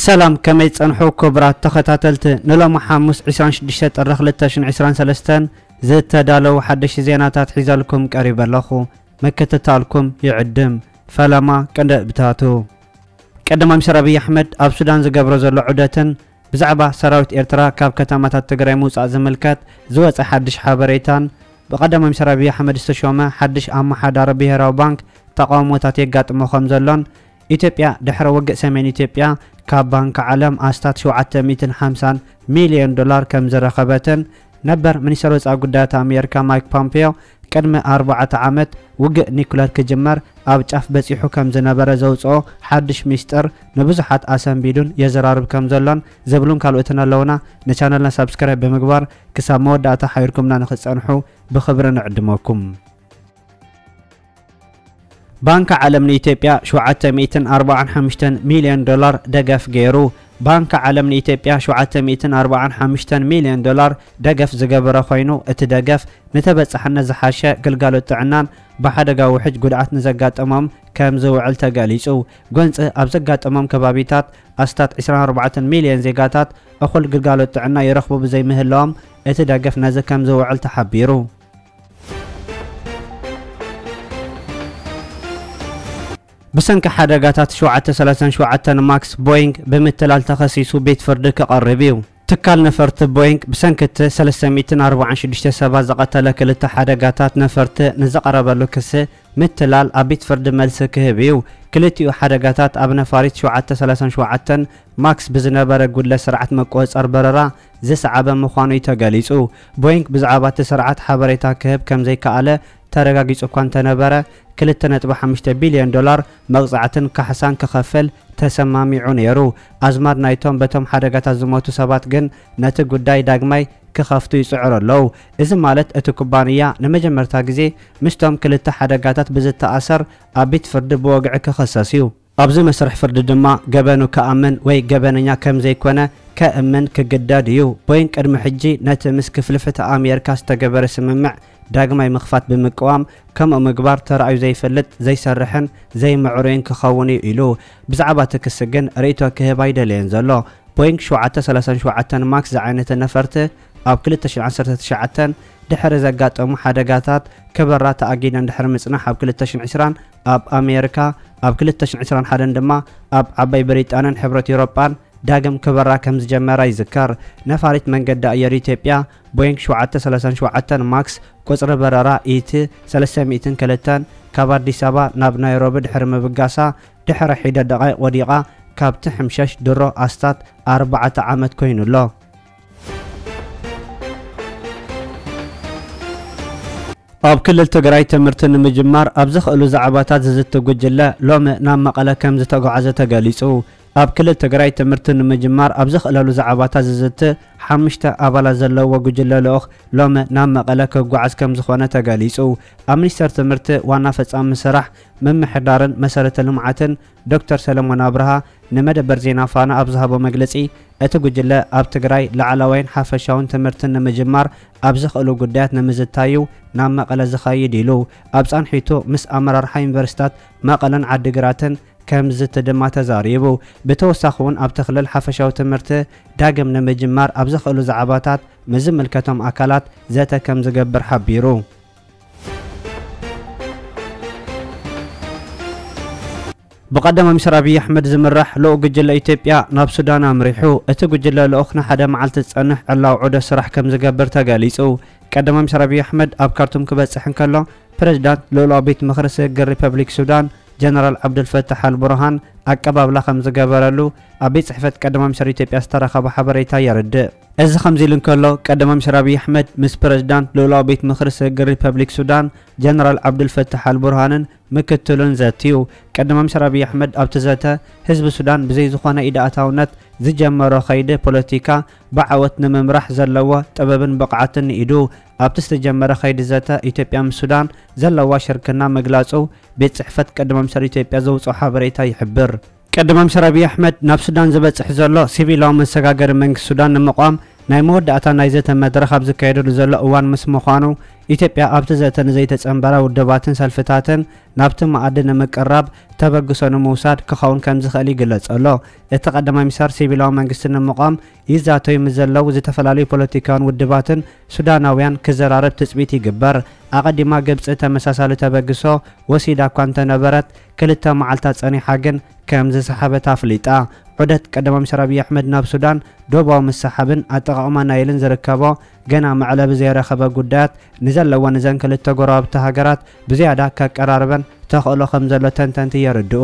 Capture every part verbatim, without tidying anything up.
سلام كما يتصنحو كبرات تختاتلت نلوم حاموس عشرين شدشت طرخ لتاشن عشرين سلستان زدت دالو حدش زيناتات حيزالكم قريب اللخو مكتتالكم يعدم فلما كند بتاتو قدم مشربي احمد اب سودان زغبرو زلو عدتن بزعبا سراويت ارترا كاب كتامات تግራይ موصا زملكات زوص حدش حبريتان بقدم مشربي احمد استشومه حدش امحادار بهراو بانك تقاموتات يغاطمو خم زلون ኢትዮጵያ ድሕረ ወግእ ሰሜን ኢትዮጵያ ካብ ባንክ ዓለም ኣስታት سبعمية وخمسين ሚሊዮን ዶላር ከም ዝረኸበትን ነበር ሚኒስትር ወፃኢ ጉዳያት ኣሜሪካ ማይክ ፖምፒዮ ቅድሚ أربعة ዓመት ውግእ ኒኩለር ክጅመር ኣብ ጫፍ በፂሑ ከም ዝነበረ ዘውፅኦ ሓድሽ ሚስጥር ንብዙሓት ኣሰንቢዱን የዘራርብ ከም ዘሎን ዘብሉን ካልኦትን ኣለውና ንቻነልና ሰብስክራይብ ብምግባር ክሳብ መወዳእታ ሓይርኩምና ንኽጸንሑ ብኽብሪ ንዕድመኩም بانك عالم إثيوبيا سبعمية وأربعة وخمسين مليون دولار دقف غيرو بانك عالم إثيوبيا سبعمية وأربعة وخمسين مليون دولار دقف زغبره خوينو اتدقف نتبصحنا زحاشه قلقالو تعنان بحدقا وحج قدعات نزقات امام كم زوعل تقاليسو قنص اب زقات امام كبابيتات استات عشرين وأربعة مليون زيقاتات اخل قلقالو تعنا يرخبو بزي مهلهم اتدقف نز كم زوعل تحبيرو بسنك حدقاتات شوعة ثلاثة شوعة ماكس بوينغ بمثلال تخصيصو بيت فرد كقربيو تكال نفرت بوينغ بسنكت ثلاثمية وأربعة وستين سبا زقتل كلت حدقاتات نفرت نزقرب لكس مثلال ابيت فرد ملس كهبيو كلتيو حدقاتات ابن فاريت شوعة ثلاثة شوعة ماكس بزنبر قول سرعة مقوص أربررا زي سعبا مخوانو يتقاليسو بوينغ بزعبات سرعة حبريتا كهب كم زي كاله ترغاغيص اكوان تنبره كلتة نتبع خمسة بليون دولار مقزعتن كحسان كخفل تسماميعو نيرو ازمار نايتوم بتوم حدقات زموتو سبات جن نت قداي داغماي كخفتو يسعر لو اذا مالت اتو كوبانيا نمجمرتا غزي مشتوم كلتة حدقاتات بزت تاثر ابيت فرد بوقع كخصاصيو ابز مسرح فرد دما جبنو كامن وي جبننيا كم زي كونه كامن كقداديو بوين قدم حجي نت مسك فلفته امريكا استجبر سممع داغماي مخفات بمقوام كم مغبار ترأي زي فلت زي سرحن زي معورين كخوني إلو بزعبات كسجن ريتو كهباي دلين زلو بوينغ شوعة ثلاثة شوعة ماكس زعينة نفرته أب كل تشعن عشرة شعة دحر زقات أم حدقاتات كبرات أجينا دحر مصنع أب كل تشعن عشران أب أمريكا أب كل تشعن عشران حدن دما أب عباي بريطانيا حبرة أوروبان داغم كبرا كم زجمرا يذكر نفاريت منقد أير إثيوبيا بوينغ شوعة ثلاثة شوعة ماكس قصر برارا إيت ثلاثمية كلتان كابار دي سابا ناب نيروبي دحر مبقاسا دحر حيدة دقائق وديقا كاب تحمشش درو أستات أربعة عامت كوين الله أب كل التقراي تمرتن مجمار أبزخ ألو زعباتات ززت قجلة لوم نام مقالة كم زتقعزة تقاليسو أب كل التقراي تمرتن مجمار أبزخ ألو زعباتات ززت حمشتا أبالا زلو وقجلة لأخ لوم نام مقالة كقعز كم زخوانة تقاليسو أمنيستر تمرت وانا فتسام مسرح من محدارن مسارة لمعاتن دكتور سلمان أبرها نمد برزينا فانا أبزها بمجلسي أتقجلة أب تقراي لعلوين حافشاون تمرتن مجمار أبزخ ألو قدات نمزتايو نام مقالة زخاي ديلو أبزان حيتو مس أمرار حايم برستات مقالن عدقراتن كم زت دما تزاريبو بتوسخون اب تخلل حفشاو تمرت داغم نمجمار ابزخ له زعباتات مزملكتهم اكلات ذات كم زغبر حبيرو بقدم مشربي احمد زمرح لو ججل ايثيوبيا ناب سودان امريحو اتو ججل لوخنا حدا معلت تصنح الله عوده سرح كم زغبر تغاليصو قدم مشربي احمد اب كارتوم كبصحن كلو بريزيدنت لولو بيت مخرس ريبابليك سودان جنرال عبد الفتاح البرهان أقباب لخم زجبرلو أبي صحفة قدم مشري إثيوبيا استرخب حبريتا يرد إذ خمزيلن كله قدم مشربي أحمد مس بريزيدنت لولا بيت مخرس ريبابليك سودان جنرال عبد الفتاح البرهان مكتلون ذاتيو قدم مشربي أحمد أبتزاته حزب السودان بزي زخانة إداءاتاونت زجمرو خيده بوليتيكا بعوت نممرح زلوا طببن بقعتن إيدو أبتستجمر خيد ذاته إثيوبيا من السودان زلوا شركنا مجلاسو بيت صحفة قدم مشري إثيوبيا زوصو حبريتا يحبر قدم مشربي أحمد ناب سودان زبصح زلو سيفيلاو مسغاغر منك السودان نمقام ناي موداتا ناي زته مدرخ ابز كايدو زلو اوان مس مخانو ኢትዮጵያ ኣብቲ ዘተን ዘይተጸንበራ ውድባትን ሰልፍታትን ናብቲ ማዕድን ንምቅራብ ተበግሶ ንምውሳድ ክኸውን ከም ዝኽእል ይግለጽ ኣሎ። እቲ ቀዳማይ ሚኒስትር ሲቪላዊ መንግስቲ ንምቋም ይዛተዩ ምዘለው ዝተፈላለዩ ፖለቲካውን ውድባትን ሱዳናውያን ክዘራረብ ትጽቢት ይግበር። ኣቀዲማ ግብጽ ተመሳሳሊ ተበግሶ ወሲዳ እኳ እንተነበረት ክልተ መዓልታት ጸኒሓ ግን ከም ዝሰሓበት ኣፍሊጣ። ዑደት ቀዳማይ ሚኒስትር አብይ አሕመድ ናብ ሱዳን ዶባዊ መሰሓብን ኣጠቓቕማ ናይልን ዝርከቦ ገና መዕለቢ ዘይረኸበ ጉዳያት ንዘለወን እዘን ክልተ ጎረባብቲ ሃገራት ብዝያዳ ከቀራርበን ተኽእሎ ከም ዘሎ ተንተንቲ የርድኡ።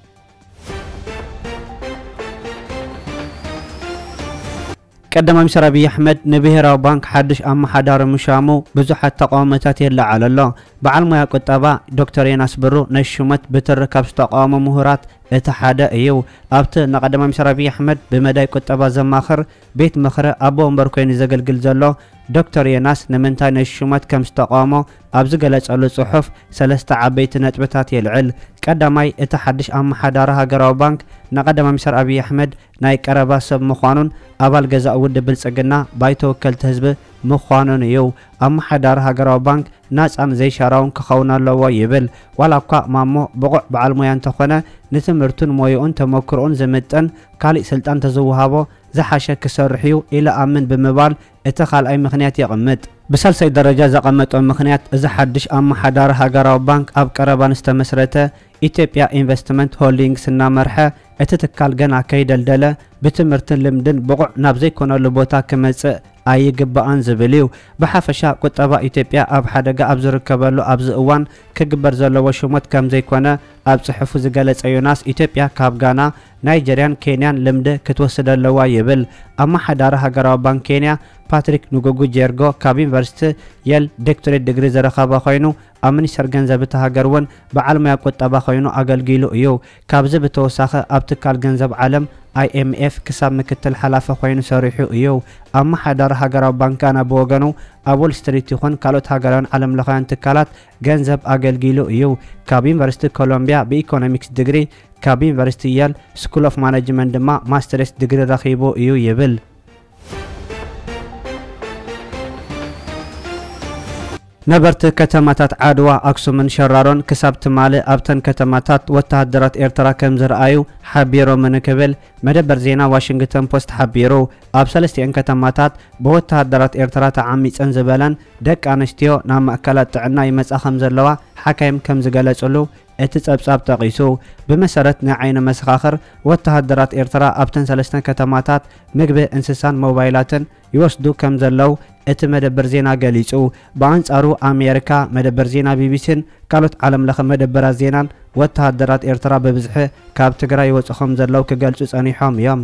ቀዳማይ ሚኒስትር አብይ አሕመድ ንብሔራዊ ባንክ ሓድሽ ኣመሓዳሪ ምሻሙ ብዙሓት ተቃውሞታት የለዓል ኣሎ። በዓል ሞያ ቁጠባ ዶክተር ዮናስ ብሩ ናይ ሹመት ብትርከብ ዝተቃወሙ ምሁራት እቲ ሓደ እዩ። ኣብቲ ንቀዳማይ ሚኒስትር አብይ አሕመድ ብመዳይ ቁጠባ ዘማኽር ቤት ምኽሪ ኣቦ ወንበር ኮይኑ ዘገልግል ዘሎ ዶክተር ዮናስ ንምንታይ ናይ ሹመት ከም ዝተቃወሞ ኣብ ዝገለጸሉ ጽሑፍ ሰለስተ ዓበይቲ ነጥብታት የልዕል። ቀዳማይ እቲ ሓድሽ ኣመሓዳሪ ሃገራዊ ባንክ ንቀዳማይ ሚኒስትር አብይ አሕመድ ናይ ቀረባ ሰብ ምዃኑን ኣባል ገዛእ ውድብ ብልጽግና ባይቶ ወከልቲ ህዝቢ ምዃኑን እዩ። ኣመሓዳሪ ሃገራዊ ባንክ ናጻን ዘይሻራውን ክኸውን ኣለዎ ይብል። ዋላ እኳ ማሞ ብቑዕ በዓል ሞያ እንተኾነ ንትምህርቱን ሞይኡን ተመክሮን ዝምጥን ካልእ ስልጣን ተዝውሃቦ ዝሓሸ ክሰርሕ እዩ ኢለ ኣምን ብምባል እቲ ካልኣይ ምኽንያት የቕምጥ። ብሳልሳይ ደረጃ ዘቐመጦ ምኽንያት እዚ ሓድሽ ኣመሓዳሪ ሃገራዊ ባንክ ኣብ ቀረባ ንዝተመስረተ ኢትዮጵያ ኢንቨስትመንት ሆልዲንግስ እናመርሐ እቲ ትካል ገና ከይደልደለ ብትምህርትን ልምድን ብቑዕ ናብ ዘይኮነሉ ቦታ ክመጽእ ኣይግባኣን ዝብል እዩ። ብሓፈሻ ቁጠባ ኢትዮጵያ ኣብ ሓደጋ ኣብ ዝርከበሉ ኣብዚ እዋን ክግበር ዘለዎ ሹመት ከም ዘይኮነ ኣብ ጽሑፉ ዝገለጸ ዮናስ ኢትዮጵያ ካብ ጋና ናይጀርያን ኬንያን ልምዲ ክትወስድ ኣለዋ ይብል። ኣመሓዳሪ ሃገራዊ ባንክ ኬንያ ፓትሪክ ንጉጉ ጀርጎ ካብ ዩኒቨርሲቲ የል ዶክተሬት ዲግሪ ዝረኸበ ኮይኑ ኣብ ሚኒስትር ገንዘብ እቲ ሃገር እውን በዓል ሞያ ቁጠባ ኮይኑ ኣገልጊሉ እዩ። ካብዚ ብተወሳኺ ኣብ ትካል ገንዘብ ዓለም አይ ኤም ኤፍ ክሳብ ምክትል ሓላፊ ኮይኑ ሰሪሑ እዩ። ኣመሓዳሪ ሃገራዊ ባንክ ጋና ብወገኑ ኣብ ዎል ስትሪት ይኹን ካልኦት ሃገራውን ዓለም ለኻውያን ትካላት ገንዘብ ኣገልጊሉ እዩ። ካብ ዩኒቨርሲቲ ኮሎምቢያ ብኢኮኖሚክስ ዲግሪ ካብ ዩኒቨርሲቲ የል ስኩል ኦፍ ማኔጅመንት ድማ ማስተርስ ዲግሪ ረኺቡ እዩ ይብል። ነበርቲ ከተማታት ዓድዋ ኣክሱምን ሸራሮን ክሳብ ትማሊ ኣብተን ከተማታት ወተሃደራት ኤርትራ ከም ዝረኣዩ ሓቢሮም ንክብል መደበር ዜና ዋሽንግተን ፖስት ሓቢሩ። ኣብ ሰለስቲአን ከተማታት ብወተሃደራት ኤርትራ ተዓሚፀን ዝበለን ደቂ ኣንስትዮ ናብ ማእከላት ጥዕና ይመጻ ከም ዘለዋ ሓካይም ከም ዝገለጹሉ እቲ ጸብጻብ ጠቒሱ። ብመሰረት ናይ ዓይኒ መስኻኽር ወተሃደራት ኤርትራ ኣብተን ሰለስተን ከተማታት ምግቢ እንስሳን ሞባይላትን ይወስዱ ከም ዘለው እቲ መደበር ዜና ገሊጹ። በአንጻሩ ኣሜሪካ መደበር ዜና ቢቢሲን ካልኦት ዓለም ለኸ መደበራት ዜናን ወተሃደራት ኤርትራ በብዝሒ ካብ ትግራይ ይወጹ ከም ዘለው ክገልጹ ጸኒሖም እዮም።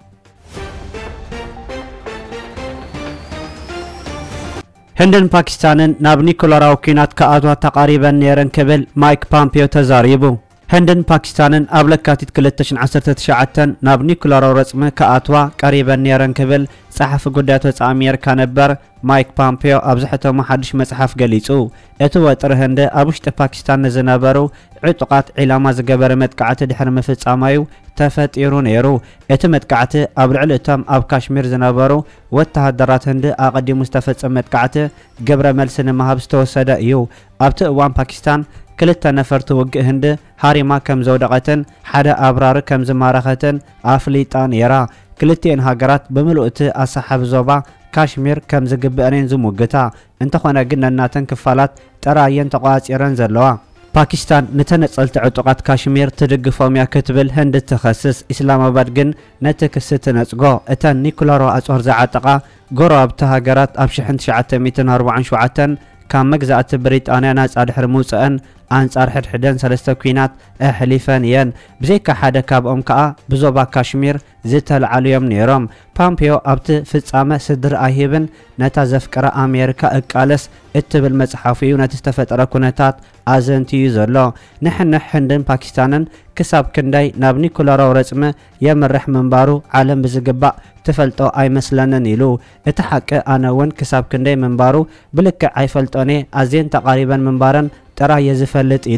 ህንድን ፓኪስታንን ናብ ኒኩለራዊ ኩናት ከኣትዋ ተቃሪበን ነይረን ክብል ማይክ ፖምፒዮ ተዛሪቡ። ህንድን ፓኪስታንን ኣብ ለካቲት ክልተ ሽሕን ዓሰርተ ትሽዓተ ናብ ኒኩለራዊ ረጽሚ ከኣትዋ ቀሪበን ነይረን ክብል ጸሓፊ ጉዳያት ወጻኢ ኣሜሪካ ነበር ማይክ ፖምፒዮ ኣብ ዝሕተሙ ሓድሽ መጽሓፍ ገሊጹ። እቲ ወጥሪ ህንዲ ኣብ ውሽጢ ፓኪስታን ንዝነበሩ ዕጡቃት ዒላማ ዝገበረ መጥቃዕቲ ድሕሪ ምፍጻማዩ ተፈጢሩ ነይሩ። እቲ መጥቃዕቲ ኣብ ልዕሊ እቶም ኣብ ካሽሚር ዝነበሩ ወተሃደራት ህንዲ ኣቐዲሙ ዝተፈጸመ መጥቃዕቲ ግብረ መልሲ ንምሃብ ዝተወሰደ እዩ። ኣብቲ እዋን ፓኪስታን ክልተ ነፈርቲ ውግእ ህንዲ ሃሪማ ከም ዘውደቐትን ሓደ ኣብራሪ ከም ዝማረኸትን ኣፍሊጣ ነይራ። ክልቲአን ሃገራት ብምልእቲ ኣሰሓብ ዞባ ካሽሚር ከም ዝግብአንን ዝሙግታ እንተኾነ ግን ነናተን ክፋላት ጥራየን ተቋፂረን ዘለዋ። ፓኪስታን ንተነጸልቲ ዕጡቃት ካሽሚር ትድግፎም እያ ክትብል ህንዲ ትኸስስ። ኢስላማባድ ግን ነቲ ክሲ ትነጽጎ። እተን ኒኩለራዊ ኣጽዋር ዝዓጠቓ ጎረባብቲ ሃገራት ኣብ ሽሕን ትሽዓተ ኣርባዓን ሸውዓተን ካብ መግዛእቲ ብሪጣንያ ናጻ ድሕሪ ምውፅአን ኣንጻር ሕድሕደን ሰለስተ ኩናት ኣሕሊፈን እየን። ብዘይካ ሓደ ካብኦም ከዓ ብዞባ ካሽሚር ዝተለዓሉ እዮም ነይሮም። ፖምፒዮ ኣብቲ ፍጻመ ስድሪ ኣይሂብን ነታ ዘፍቀረ ኣሜሪካ እቃለስ እትብል መጽሓፉ እዩ ነቲ ዝተፈጠረ ኩነታት ኣዘንቲዩ ዘሎ። ንሕንሕ ህንድን ፓኪስታንን ክሳብ ክንደይ ናብ ኒኩለራዊ ረጽሚ የምርሕ ምንባሩ ዓለም ብዝግባእ ትፈልጦ ኣይመስለንን ኢሉ። እቲ ሓቂ ኣነ እውን ክሳብ ክንደይ ምንባሩ ብልክዕ ኣይፈልጦኔ ኣዝየን ተቃሪበን ምንባረን ጥራየ ዝፈልጥ ኢሉ።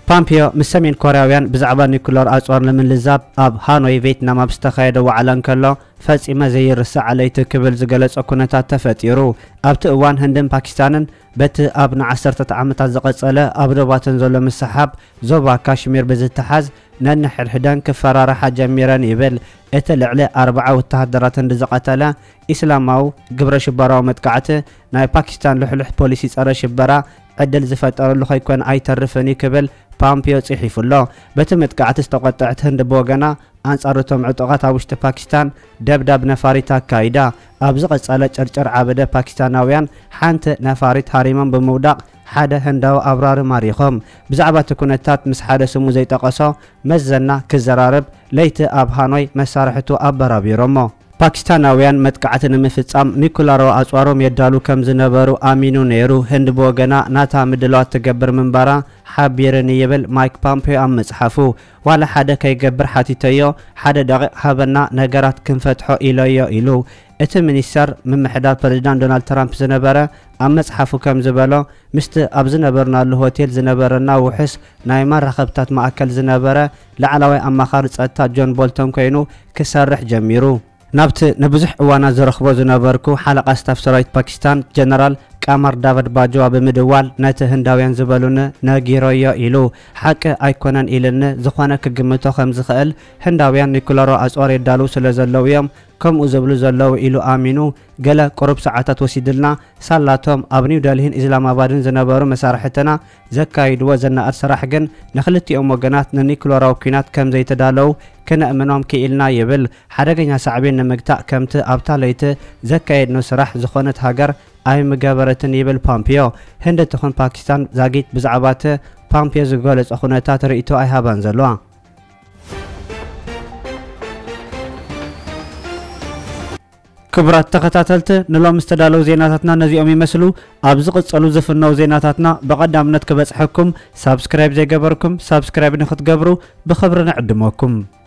ፖምፒዮ ምስ ሰሜን ኮርያውያን ብዛዕባ ኒኩለር ኣጽዋር ንምልዛብ ኣብ ሃኖይ ቪየትናም ኣብ ዝተኻየደ ዋዕላ እንከሎ ፈጺመ ዘይርስዕ ዓለይቲ ክብል ዝገለጸ ኩነታት ተፈጢሩ ኣብቲ እዋን ህንድን ፓኪስታንን በቲ ኣብ ንዓሰርተ ዓመታት ዝቐጸለ ኣብ ዶባትን ዘሎ ምስሓብ ዞባ ካሽሚር ብዝተሓዝ ነንሕድሕደን ክፈራርሓ ጀሚረን ይብል እቲ ልዕሊ ኣርባዓ ወተሃደራት ህንዲ ዝቐተለ ኢስላማዊ ግብረ ሽበራዊ መጥቃዕቲ ናይ ፓኪስታን ልሕልሕ ፖሊሲ ጸረ ሽበራ ዕድል ዝፈጠረሉ ከይኮነ ኣይተርፍን ክብል ፖምፒዮ ጽሒፉሎ በቲ መጥቃዕቲ ዝተቆጠዐት ህንዲ ብወገና ኣንጻርቶም ዕጡቓት ኣብ ውሽጢ ፓኪስታን ደብዳብ ነፋሪት ኣካይዳ ኣብ ዝቐጸለ ጨርጨር ዓበደ ፓኪስታናውያን ሓንቲ ነፋሪት ሃሪሞም ብምውዳቕ ሓደ ህንዳዊ ኣብራሪ ማሪኾም ብዛዕባ እቲ ኩነታት ምስ ሓደ ስሙ ዘይጠቐሶ መዘና ክዘራርብ ለይቲ ኣብ ሃኖይ መሳርሕቱ ኣበራቢሮሞ ፓኪስታናውያን መጥቃዕቲ ንምፍጻም ኒኩለራዊ ኣጽዋሮም የዳሉ ከም ዝነበሩ ኣሚኑ ነይሩ ህንዲ ብወገና ናታ ምድለዋት ትገብር ምንባራ ሓቢርኒ ይብል ማይክ ፖምፒዮ ኣብ መጽሓፉ ዋላ ሓደ ከይገብር ሓቲተዮ ሓደ ደቂቕ ሃበና ነገራት ክንፈትሖ ኢለዮ ኢሉ እቲ ሚኒስተር ምምሕዳር ፕሬዚዳንት ዶናልድ ትራምፕ ዝነበረ ኣብ መጽሓፉ ከም ዝበሎ ምስቲ ኣብ ዝነበርናሉ ሆቴል ዝነበረና ውሕስ ናይ መራኸብታት ማእከል ዝነበረ ላዕለዋይ ኣማኻሪ ጸጥታ ጆን ቦልተን ኮይኑ ክሰርሕ ጀሚሩ ናብቲ ንብዙሕ እዋናት ዝረኽቦ ዝነበርኩ ሓለቓ ስታፍ ሰራዊት ፓኪስታን ጀነራል ቃማር ዳቪድ ባጅዋ ብምድዋል ነቲ ህንዳውያን ዝበሉኒ ነጊሮዮ ኢሉ ሓቂ ኣይኮነን ኢልኒ ዝኾነ ክግምቶ ከም ዝኽእል ህንዳውያን ኒኩለራዊ ኣጽዋር የዳልው ስለ ዘለው እዮም ከምኡ ዝብሉ ዘለው ኢሉ ኣሚኑ ገለ ቁሩብ ሰዓታት ወሲድልና ሳላቶም ኣብ ኒው ደልሂን ኢስላማባድን ዝነበሩ መሳርሕትና ዘካይድዎ ዘናእድ ስራሕ ግን ንኽልቲኦም ወገናት ንኒኩለራዊ ኩናት ከም ዘይተዳለው ክነእምኖም ክኢልና ይብል ሓደገኛ ሳዕቤን ንምግታእ ከምቲ ኣብታ ለይቲ ዘካየድኖ ስራሕ ዝኾነት ሃገር ኣይምገበረትን ይብል ፖምፒዮ ህንዲ ትኹን ፓኪስታን ዛጊት ብዛዕባ እቲ ፖምፒዮ ዝገለጸ ኩነታት ርእይቶ ኣይሃባን ዘለዋ ክብራት ተኸታተልቲ ንሎም ዝተዳለው ዜናታትና ነዚኦም ይመስሉ ኣብ ዝቕጸሉ ዝፍነው ዜናታትና በቐዳምነት ክበጽሐኩም ሳብስክራይብ ዘይገበርኩም ሳብስክራይብ ንኽትገብሩ ብኽብሪ ንዕድመኩም